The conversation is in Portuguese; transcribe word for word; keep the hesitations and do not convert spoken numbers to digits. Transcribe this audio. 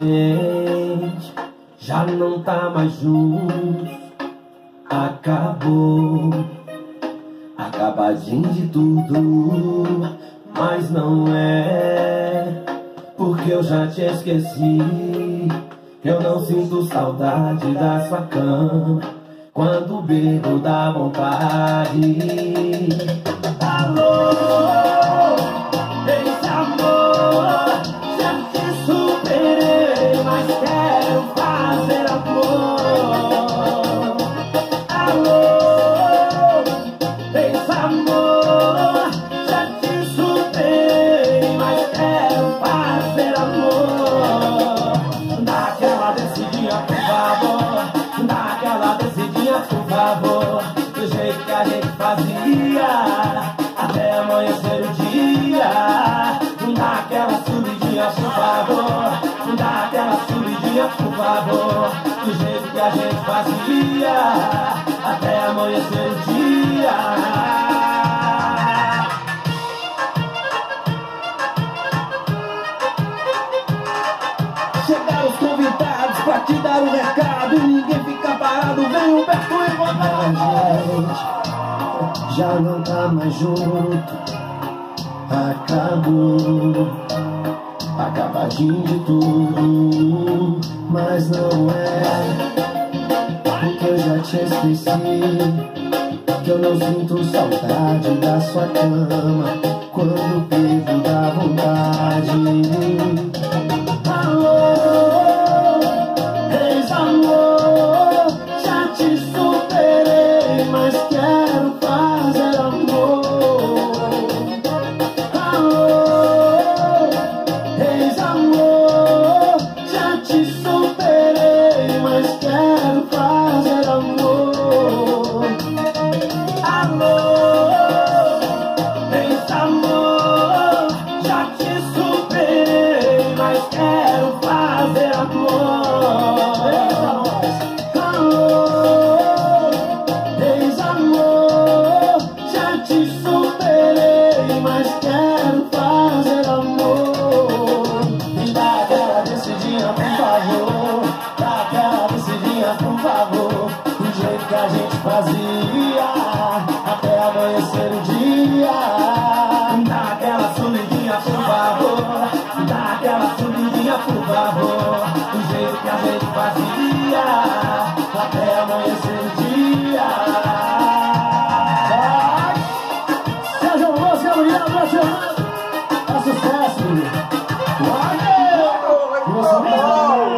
gente já não tá mais junto, acabou, acabadinho de tudo, mas não é, porque eu já te esqueci. Eu não sinto saudade da sua cama, quando bebo dá vontade. Alô, esse amor, já te superei, mas quero fazer amor. Alô, esse amor, já te superei, mas quero fazer amor. Naquela descidinha, por favor, naquela descidinha, por favor, do jeito que a gente fazia, até amanhecer o dia. Naquela subidinha, por favor, naquela subidinha, por favor, do jeito que a gente fazia, até amanhecer o dia. Chegaram os convidados pra te dar um recado, ninguém fica parado, vem o Beto e Ronaldo. Já não tá mais junto, acabou, acabadinho de tudo, mas não é, porque eu já te esqueci, que eu não sinto saudade da sua cama, quando bebo dá vontade. Alô, ex-amor, já te superei, mas quero fazer amor. Alô, ex-amor, já te superei, mas quero fazer amor. Alô, ex-amor, já te superei, mas quero fazer amor. Alô, ex-amor, já te superei, mas quero fazer amor. Me dá aquela descidinha, por favor, dá aquela descidinha, por favor, do jeito que a gente fazia, até amanhecer o dia. Dá aquela subidinha, por favor, dá aquela subidinha, por favor, do jeito que a gente fazia, até amanhecer o dia. Vai! Seja uma música, obrigado, Nacional. É sucesso, menino. Valeu!